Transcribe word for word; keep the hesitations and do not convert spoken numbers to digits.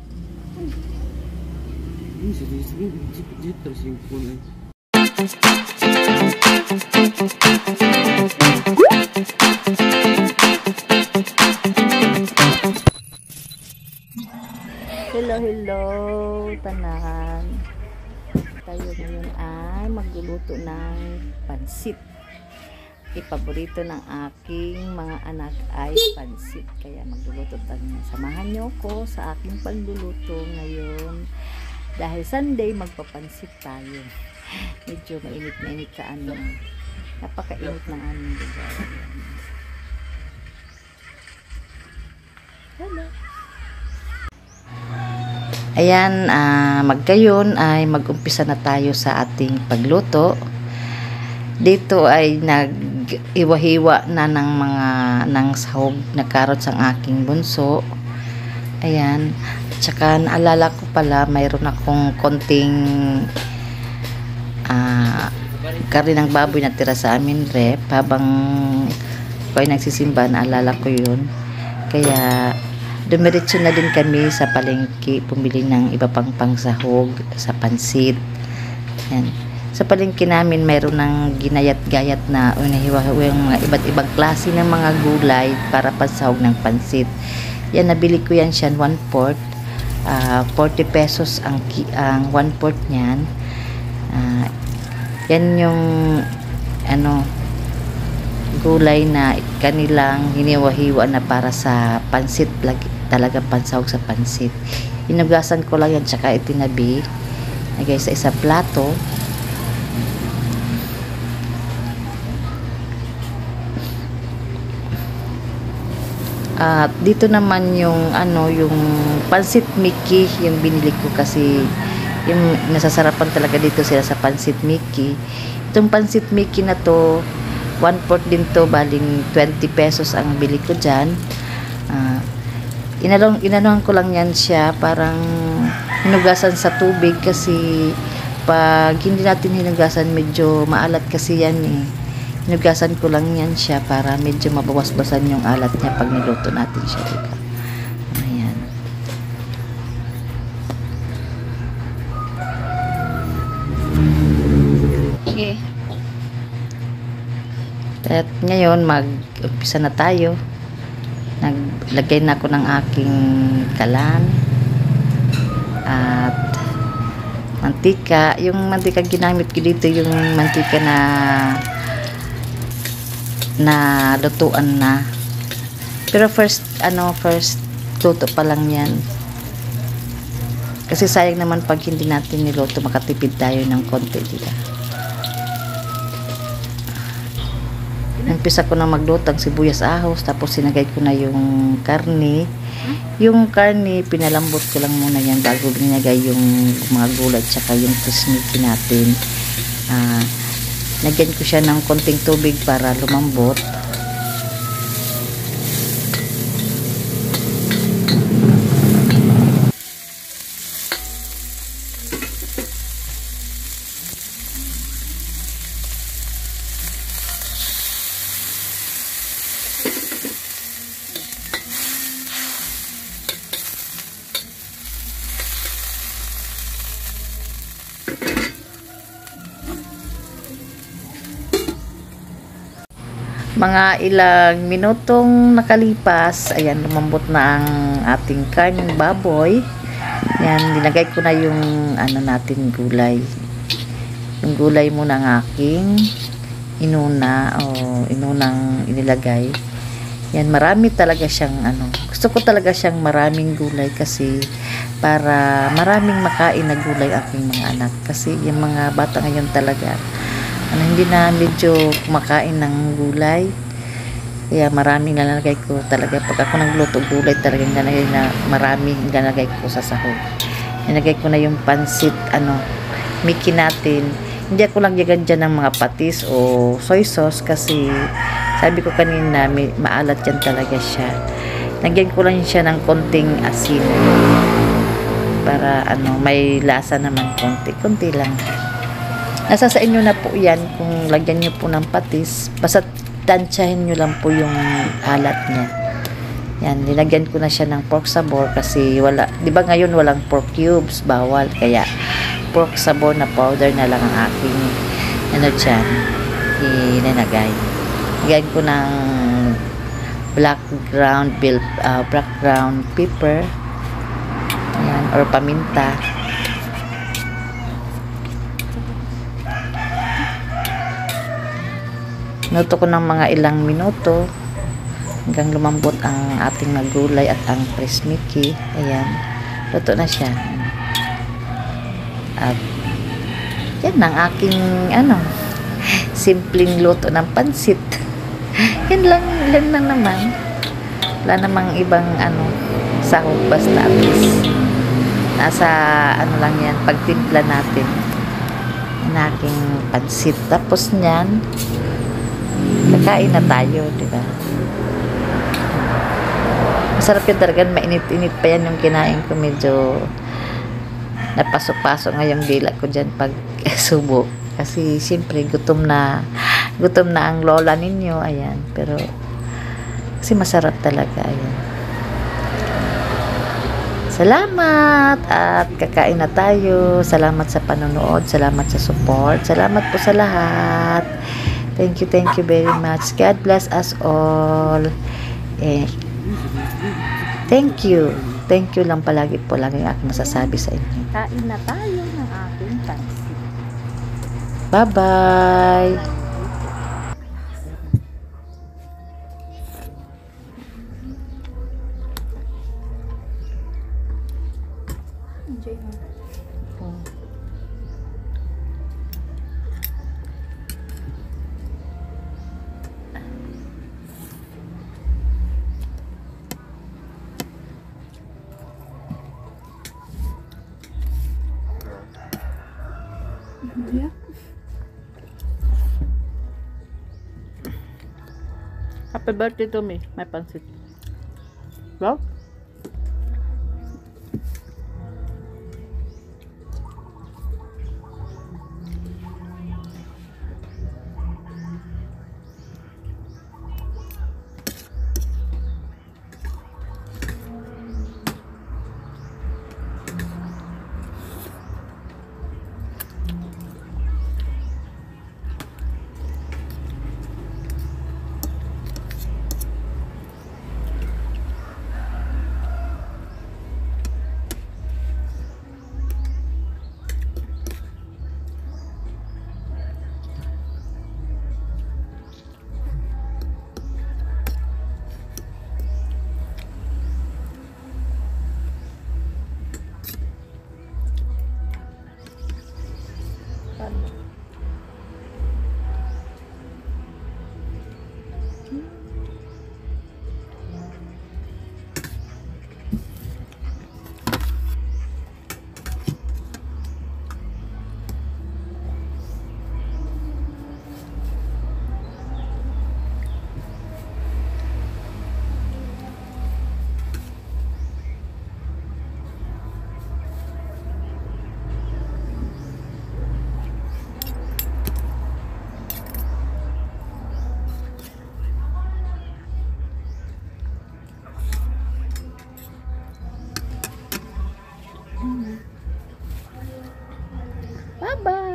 Ini sedih-sedih jepit-jepit terus yung puno. Hello, hello, tanan. Tayo ngayon ay magluluto ng pansit. Ipaborito ng aking mga anak ay pansit. Kaya magluluto tayo. Samahan niyo ko sa aking pagluluto ngayon. Dahil Sunday, magpapansit tayo. Medyo mainit-mainit sa ano. Napakainit ng aming lugar. Hello. Ayan, uh, magkayon ay mag-umpisa na tayo sa ating pagluto. Dito ay nag-iwahiwa na ng mga ng sahog na carrots ang aking bunso. Ayan, tsaka naalala ko pala mayroon akong konting uh, kari ng baboy na tira sa amin rep habang ko ay nagsisimba. Naalala ko yun, kaya dumiretso na din kami sa palengke pumili ng iba pang pangsahog sa pansit. Yan. Sa palengke namin mayroon ng ginayat-gayat na unahiwa-hiwa yung mga iba't ibang klase ng mga gulay para pansahog ng pansit. Yan, nabili ko yan siya one fourth. Uh, forty pesos ang, ang one fourth niyan. Uh, yan yung ano gulay na kanilang hiniwa-hiwa na para sa pansit, talagang pansahog sa pansit. Inugasan ko lang yan tsaka itinabi lagay sa isang plato. At uh, dito naman yung ano yung pansit Mickey yung binili ko kasi yung nasasarapan talaga dito sila sa pansit Mickey. Itong pansit Mickey na to one fourth din to, baling twenty pesos ang bili ko dyan. Uh, inalong, inanuhan ko lang yan siya, parang hinugasan sa tubig kasi pag hindi natin hinugasan medyo maalat kasi yan eh. Hinugasan ko lang yan siya para medyo mabawas-basan yung alat niya pag niluto natin siya, diba? Ayan. Okay. At ngayon mag-umpisa na tayo. Naglagay na ako ng aking kalan at mantika. Yung mantika ginamit ko dito yung mantika na na lutuan na. Pero first ano first luto pa lang yan. Kasi sayang naman pag hindi natin niluto, makatipid tayo ng konti, diba? Umpisa ko na magluto ang sibuyas ahos, tapos sinagay ko na yung karne. Yung karne, pinalambot ko lang muna yan bago binagay yung mga gulay tsaka yung tusmiki natin. Uh, Nagyan ko siya ng konting tubig para lumambot. Mga ilang minutong nakalipas, ayan, lumambot na ang ating karneng baboy. Yan, nilagay ko na yung ano natin gulay. Yung gulay muna ng aking inuna o inunang inilagay. Yan, marami talaga siyang ano. Gusto ko talaga siyang maraming gulay kasi para maraming makain na gulay aking mga anak. Kasi yung mga bata ngayon talaga ano, hindi na medyo kumakain ng gulay, kaya maraming nilalagay ko talaga. Pag ako nagluto gulay talagang nilalagay na maraming nilalagay ko sa sahog. Nilagay ko na yung pansit ano Mickey natin. Hindi ako lang lagyan dyan ng mga patis o soy sauce kasi sabi ko kanina may, maalat yan talaga siya. Nagyan ko lang siya ng konting asin para ano may lasa naman, konti-konti lang. Nasa sa inyo na po yan kung lagyan nyo po ng patis. Basta tansyahin nyo lang po yung alat niya. Yan, nilagyan ko na siya ng pork sabor kasi wala, di ba ngayon walang pork cubes, bawal. Kaya pork sabor na powder na lang ang aking ano dyan, ininagay. Nilagyan ko ng black ground bell, uh, black ground pepper. Ayan, or paminta. Minuto ko ng mga ilang minuto hanggang lumambot ang ating mga gulay at ang presmiki. Ayan, luto na siya. At yan ang aking ano, simpleng luto ng pansit. Yan lang, yan lang naman. Wala namang ibang ano, sahog, basta at least nasa ano lang yan, pagtimpla natin ang aking pansit. Tapos niyan, kakain na tayo, di ba? Masarap yun talaga, mainit-init pa yan yung kinain ko. Medyo napasok-pasok ngayong dila ko dyan pag subo. Kasi siyempre gutom na gutom na ang lola ninyo. Ayan, pero kasi masarap talaga. Ayan. Salamat at kakain na tayo. Salamat sa panonood, salamat sa support, salamat po sa lahat. Thank you, thank you very much. God bless us all. Eh, thank you. Thank you lang palagi po lang yung aking masasabi sa inyo. Kain na tayo ng aking pansit. Bye-bye. Enjoy mo. Oh. Yeah. Happy birthday to me, my pansit. Well, Bye-bye.